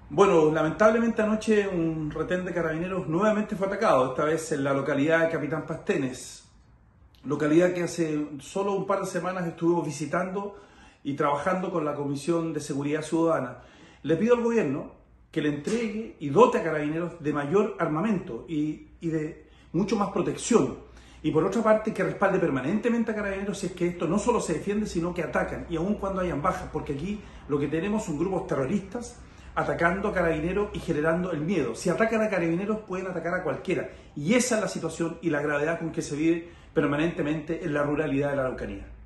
Bueno, lamentablemente anoche un retén de carabineros nuevamente fue atacado, esta vez en la localidad de Capitán Pastenes, localidad que hace solo un par de semanas estuvimos visitando y trabajando con la Comisión de Seguridad Ciudadana. Le pido al gobierno que le entregue y dote a carabineros de mayor armamento y de mucho más protección. Y por otra parte, que respalde permanentemente a carabineros si es que esto no solo se defiende, sino que atacan, y aun cuando hayan bajas, porque aquí lo que tenemos son grupos terroristas atacando a carabineros y generando el miedo. Si atacan a carabineros, pueden atacar a cualquiera. Y esa es la situación y la gravedad con que se vive permanentemente en la ruralidad de la Araucanía.